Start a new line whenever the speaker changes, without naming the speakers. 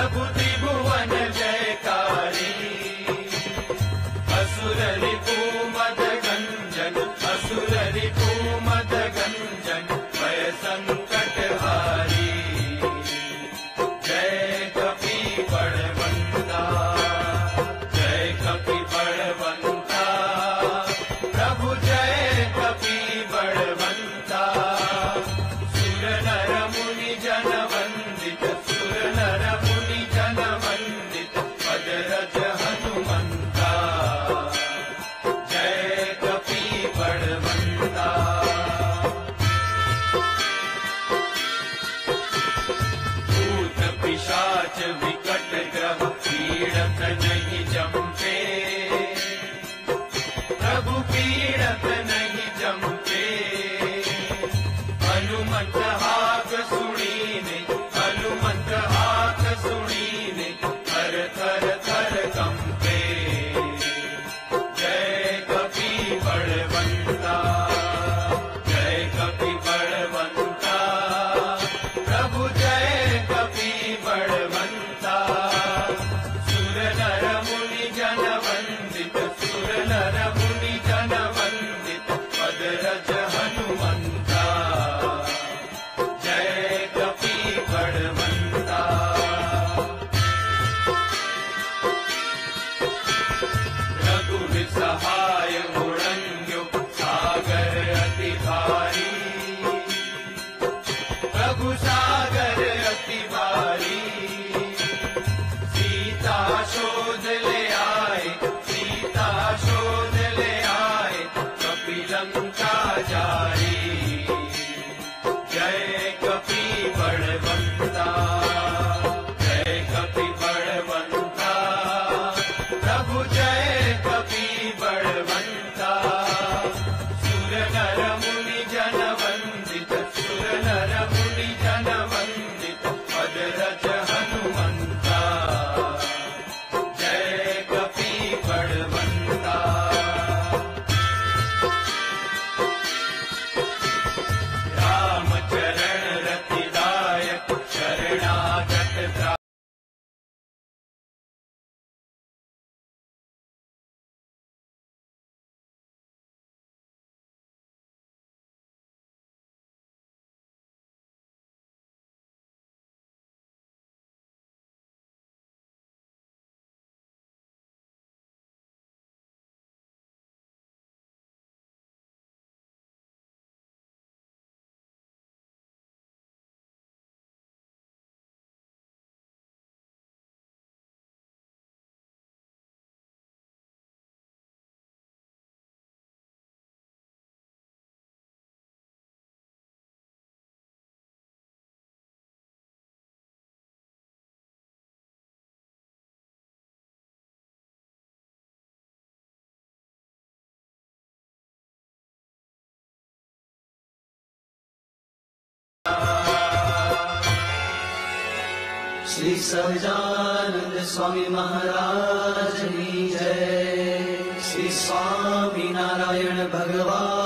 प्रभु त्रिभुवन जयकारी, असुर रिपु मद गंजन, असुर रिपु मद गंजन, भय संकट हारी। जय कपि बड़वंता, जय कपि बड़वंता, प्रभु जय कपि बड़वंता। सुर नर मुनि जन वंदित, सुर नर मुनि जन वंदित, पदरज हनुमंता। जय कपि बड़वंता। भूत पिशाच विकट ग्रह पीड़त नहीं जमते, प्रभु पीड़त नहीं जमते। हनुमंत हाक सुनीने, हनुमंत हाक सुनीने, थर थर थर कंपे। जय कपि बड़वंता, जय कपि बड़वंता, प्रभु जय कपि बड़वंता। सुर नर मुनि जन वंदित, सुर नर मुनि जन वंदित, पदरज हनुमंता। जय कपि बड़वंता। रघुवीर सहाय उड़ंग्यो, सागर अति भारी, प्रभु सागर अति भारी। सीता शोध ले आए, सीता शोध ले आए, कपि लंका जारी। जय कपि बड़वंता, जय कपि बड़वंता, प्रभु जय कपि बड़वंता। सुर नर मुनि जन वंदित, सुर नर मुनि जन वंदित, पदरज हनुमंता। जय कपि बड़वंता। राम चरण रति दायक, शरणागत त्रायक।
श्री सहजानंद स्वामी महाराज की जय। श्री स्वामी नारायण भगवान